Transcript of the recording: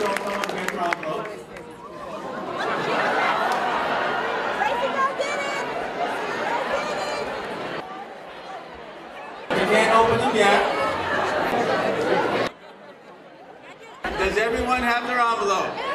so someone get your envelope. You can't open them yet. Does everyone have their envelope?